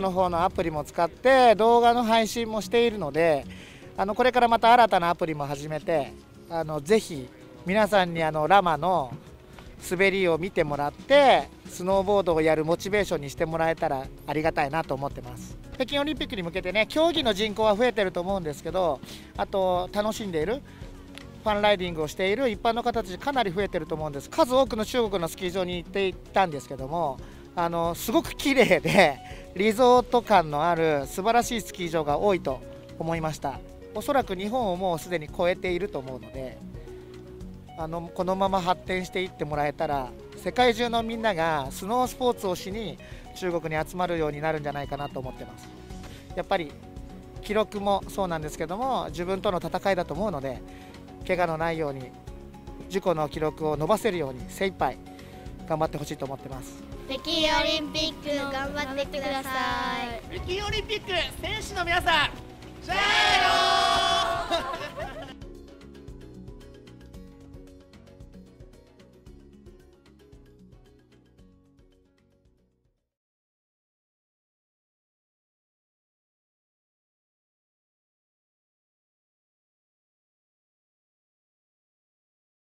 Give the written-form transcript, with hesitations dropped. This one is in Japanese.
の方のアプリも使って動画の配信もしているので、これからまた新たなアプリも始めて、ぜひ皆さんにラマの滑りを見てもらってスノーボードをやるモチベーションにしてもらえたらありがたいなと思ってます。北京オリンピックに向けてね、競技の人口は増えてると思うんですけど、あと楽しんでいるファンライディングをしている一般の方たちかなり増えてると思うんです。数多くの中国のスキー場に行っていたんですけども、すごく綺麗でリゾート感のある素晴らしいスキー場が多いと思いました。おそらく日本をもうすでに超えていると思うので、このまま発展していってもらえたら世界中のみんながスノースポーツをしに中国に集まるようになるんじゃないかなと思ってます。やっぱり記録もそうなんですけども、自分との戦いだと思うので、怪我のないように自己の記録を伸ばせるように精一杯頑張ってほしいと思ってます。 北京オリンピック頑張ってください。 北京オリンピック選手の皆さん、加油！